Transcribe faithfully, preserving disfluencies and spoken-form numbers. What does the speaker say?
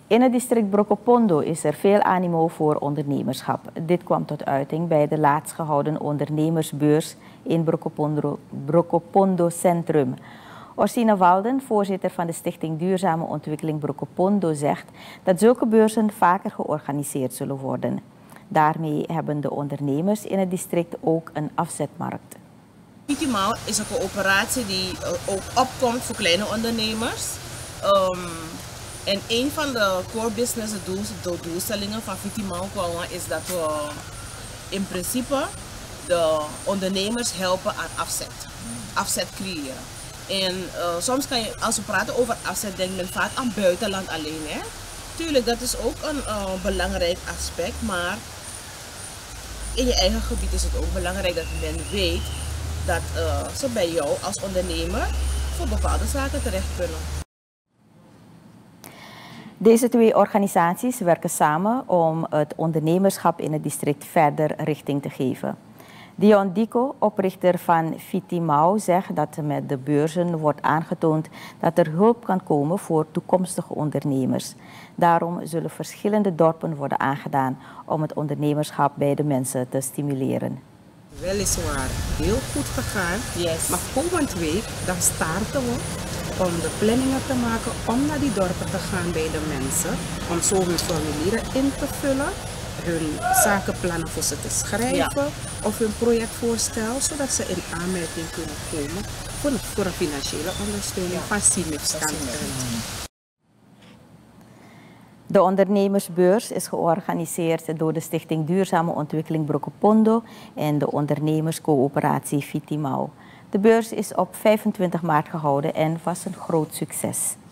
In het district Brokopondo is er veel animo voor ondernemerschap. Dit kwam tot uiting bij de laatst gehouden ondernemersbeurs in Brokopondo, Brokopondo Centrum. Orsina Walden, voorzitter van de Stichting Duurzame Ontwikkeling Brokopondo, zegt dat zulke beurzen vaker georganiseerd zullen worden. Daarmee hebben de ondernemers in het district ook een afzetmarkt. Fitimaal is een coöperatie die ook opkomt voor kleine ondernemers. Um, en een van de core business doelstellingen van Fitimaal is dat we in principe de ondernemers helpen aan afzet. Afzet creëren. En uh, soms kan je, als we praten over afzet, denkt men vaak aan buitenland alleen. Hè? Tuurlijk, dat is ook een uh, belangrijk aspect, maar in je eigen gebied is het ook belangrijk dat men weet dat uh, ze bij jou als ondernemer voor bepaalde zaken terecht kunnen. Deze twee organisaties werken samen om het ondernemerschap in het district verder richting te geven. Dion Dico, oprichter van Fitimaal, zegt dat met de beurzen wordt aangetoond dat er hulp kan komen voor toekomstige ondernemers. Daarom zullen verschillende dorpen worden aangedaan om het ondernemerschap bij de mensen te stimuleren. Weliswaar heel goed gegaan, yes. Maar komend week dan starten we om de planningen te maken om naar die dorpen te gaan bij de mensen. Om zo hun formulieren in te vullen, hun zakenplannen voor ze te schrijven, ja. Of hun projectvoorstel, zodat ze in aanmerking kunnen komen voor een, voor een financiële ondersteuning, ja. Van C I M I F's kant uit. De ondernemersbeurs is georganiseerd door de Stichting Duurzame Ontwikkeling Brokopondo en de ondernemerscoöperatie Fitimaal. De beurs is op vijfentwintig maart gehouden en was een groot succes.